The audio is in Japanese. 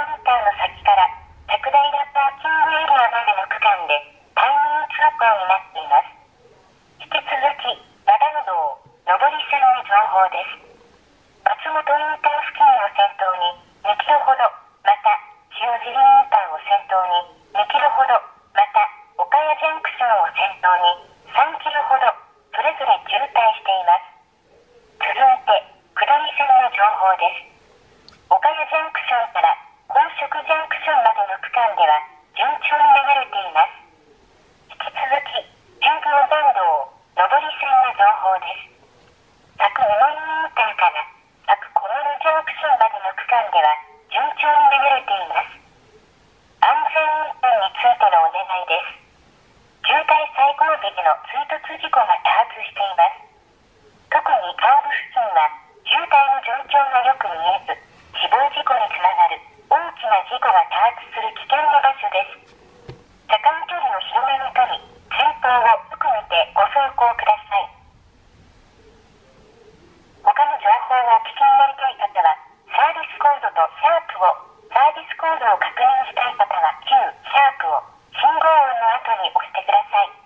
ンターの先から拓平パーキングエリアまでの区間で対面通行になっています。引き続き和田道上り線の情報です。松本インター付近を先頭に2キロほど、また塩尻インターを先頭に2キロほど、また岡谷ジャンクションを先頭に3キロほどそれぞれ渋滞しています。続いて下り線の情報です。岡谷ジャンクションから本色ジャンクションまでの区間では順調に流れています。引き続き中央山道上り線の情報です。佐久美森インターから佐久小諸ジャンクションまでの区間では順調に流れています。安全運転についてのお願いです。渋滞最後尾での追突事故が多発しています。特にカーブ付近は渋滞の状況がよく見えず、死亡事故につながる大きな事故が多発する危険な場所です。車間距離を広めにとり、前方をよく見てご走行ください。他の情報をお聞きになりたい方は、サービスコードとシャープを、サービスコードを確認したい方は9シャープを信号音の後に押してください。